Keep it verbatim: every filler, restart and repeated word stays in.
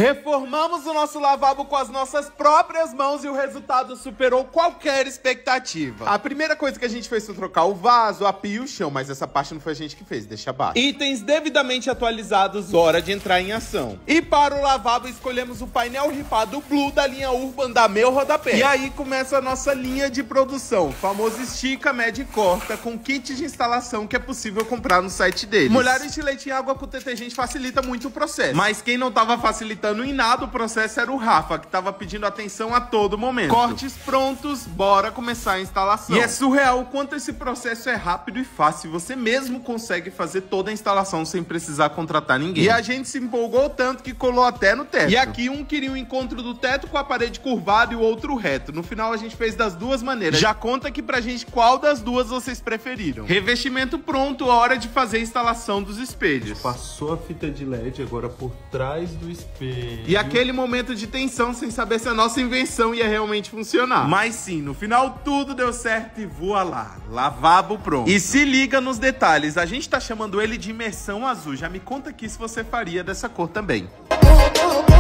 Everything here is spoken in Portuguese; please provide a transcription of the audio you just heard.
Reformamos o nosso lavabo com as nossas próprias mãos e o resultado superou qualquer expectativa. A primeira coisa que a gente fez foi trocar o vaso, a pia e o chão, mas essa parte não foi a gente que fez, deixa abaixo. Itens devidamente atualizados, hora de entrar em ação. E para o lavabo escolhemos o painel ripado Blue da linha Urban da Meu Rodapé. E aí começa a nossa linha de produção, o famoso estica, mede e corta, com kit de instalação que é possível comprar no site deles. Molhar o estilete em água com detergente facilita muito o processo, mas quem não tava facilitando em nada o processo era o Rafa, que tava pedindo atenção a todo momento. Cortes prontos, bora começar a instalação. E é surreal o quanto esse processo é rápido e fácil, você mesmo consegue fazer toda a instalação sem precisar contratar ninguém. E a gente se empolgou tanto que colou até no teto. E aqui um queria o encontro do teto com a parede curvada e o outro reto. No final a gente fez das duas maneiras. Já conta aqui pra gente qual das duas vocês preferiram. Revestimento pronto, hora de fazer a instalação dos espelhos. Passou a fita de L E D agora por trás do espelho. E aquele momento de tensão sem saber se a nossa invenção ia realmente funcionar. Mas sim, no final tudo deu certo e voa lá. Lavabo pronto. E se liga nos detalhes, a gente tá chamando ele de imersão azul. Já me conta aqui se você faria dessa cor também.